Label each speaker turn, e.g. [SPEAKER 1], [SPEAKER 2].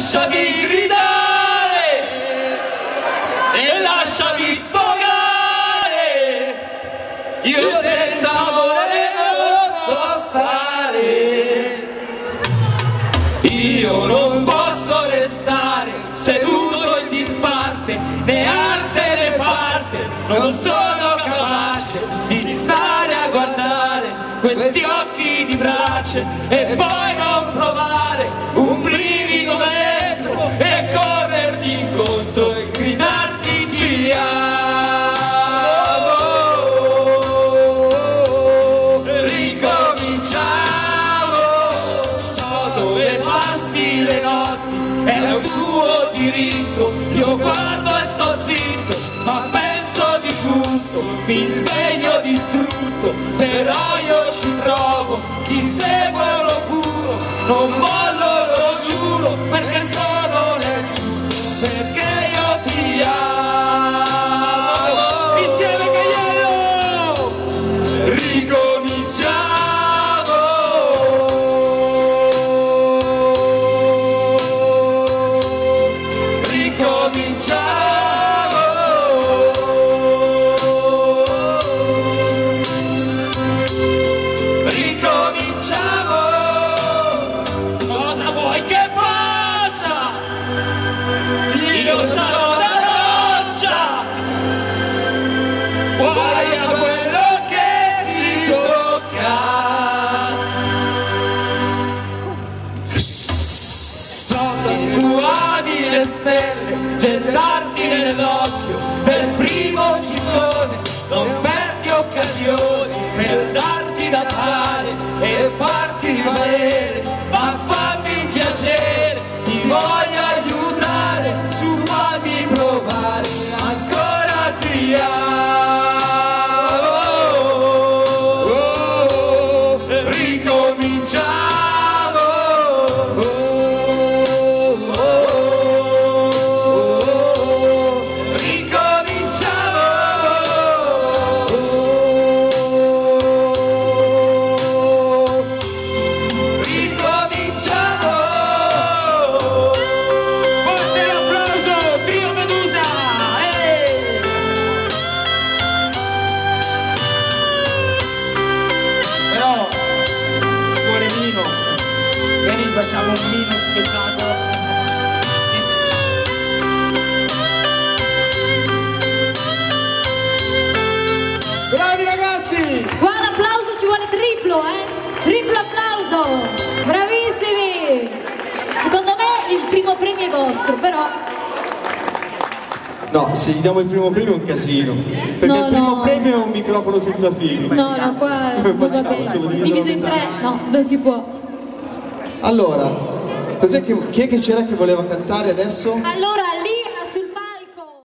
[SPEAKER 1] lasciami gridare e lasciami sfogare, io senza amore non so stare, io non posso restare seduto in disparte, né arte né parte, non sono capace di stare a guardare questi occhi di brace e poi non provare un brivido dentro e correrti incontro e gridarti ti amo. Ricominciamo, so dove passi le notti, è un tuo diritto, io guardo e sto zitto, ma penso di tutto, mi sveglio distrutto, però io ci provo, ti seguo e lo curo, non mollo, lo giuro, perché sono nel giusto, perché io ti amo. Insieme Caiello! Ricominciamo! Ricominciamo! Io sarò la roccia, guai a quello che ti tocca. So che tu ami le stelle, gettarti nell'occhio del primo ciclone, non perdi occasioni per darti da fare e farti valere, ma fammi piacere, ti voglio aiutare, su fammi provare, ancora ti amo. Ricominciamo. Ricominciamo. Ricominciamo. Forte l'applauso, Trio Medusa! Però, cuore mio, vieni facciamo un mino spettacolo.
[SPEAKER 2] Bravi ragazzi!
[SPEAKER 3] Qua l'applauso ci vuole triplo, triplo applauso, bravissimi. Secondo me il primo premio è vostro, però
[SPEAKER 2] No, se gli diamo il primo premio è un casino. Perché
[SPEAKER 3] No,
[SPEAKER 2] il primo
[SPEAKER 3] no.
[SPEAKER 2] premio è un microfono senza fili.
[SPEAKER 3] no, qua
[SPEAKER 2] Come
[SPEAKER 3] non va
[SPEAKER 2] facciamo?
[SPEAKER 3] bene.
[SPEAKER 2] Se lo dividono
[SPEAKER 3] Diviso
[SPEAKER 2] a
[SPEAKER 3] in
[SPEAKER 2] metà?
[SPEAKER 3] tre, no, non si può.
[SPEAKER 2] Allora, chi è che c'era che voleva cantare adesso?
[SPEAKER 3] Allora lì